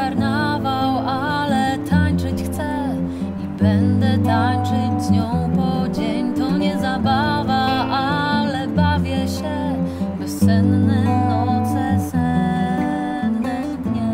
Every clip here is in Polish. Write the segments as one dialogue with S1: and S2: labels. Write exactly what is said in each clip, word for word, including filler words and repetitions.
S1: karnawał, ale tańczyć chcę i będę tańczyć z nią po dzień. To nie zabawa, ale bawię się. Bezsenne noce, senne dnie.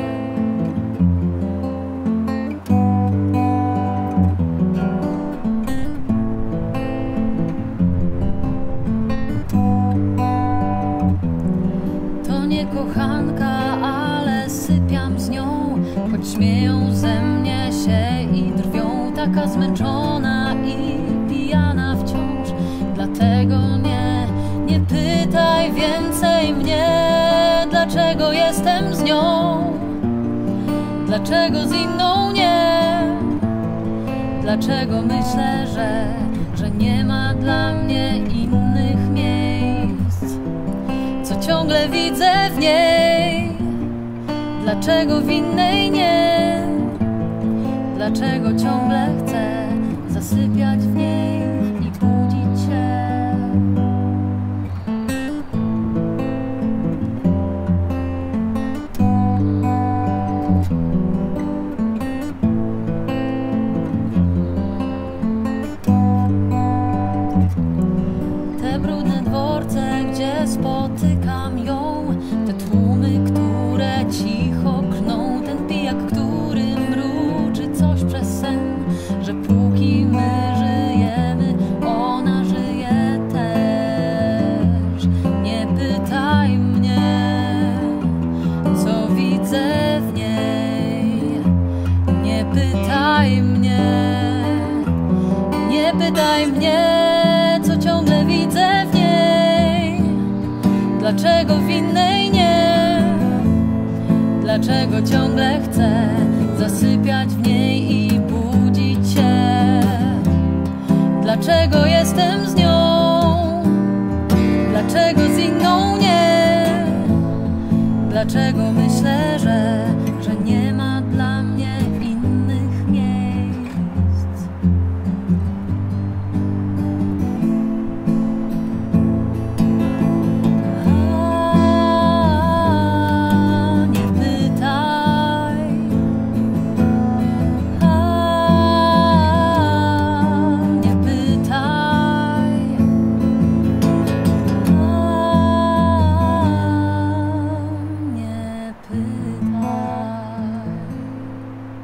S1: To nie kochanka, ale sypiam z nią, choć śmieją ze mnie się i drwią. Taka zmęczona i pijana wciąż, dlatego nie, nie pytaj więcej mnie, dlaczego jestem z nią, dlaczego z inną nie, dlaczego myślę, że, że nie ma dla mnie innych miejsc, co ciągle widzę w niej, dlaczego w innej nie, dlaczego ciągle chcę zasypiać w niej i budzić się. Te brudne dworce, gdzie spotykam ją, te tłumy, które cicho kną, ten pijak, który mruczy coś przez sen, że póki my żyjemy, ona żyje też. Nie pytaj mnie, co widzę w niej, nie pytaj mnie, nie pytaj mnie, co ciągle widzę w niej, dlaczego w innej nie, dlaczego ciągle chcę zasypiać w niej i budzić się, dlaczego jestem z nią, dlaczego z inną nie, dlaczego myślę, że, że nie ma dla mnie innych miejsc.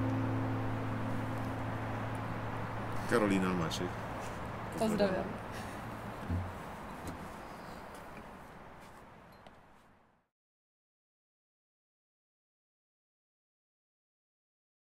S2: Karolina Maciek.
S1: Pozdrawiam.